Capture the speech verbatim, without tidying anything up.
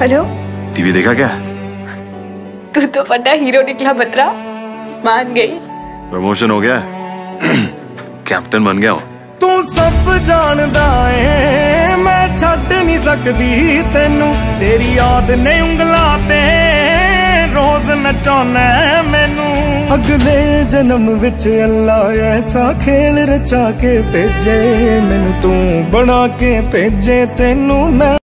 Hello, TV देखा क्या? तू तो बड़ा हीरो निकला बतरा, मान गई। प्रमोशन हो गया, कैप्टन बन गया हूँ। तू सब जानदा है मैं छड्ड नहीं सकदी तेनू, तेरी याद ने उंगला ते रोज नचाना मैनू। अगले जन्म विच अल्लाह ऐसा खेल रचा के भेजे मैनू, तू बना के भेजे तेनू मैं।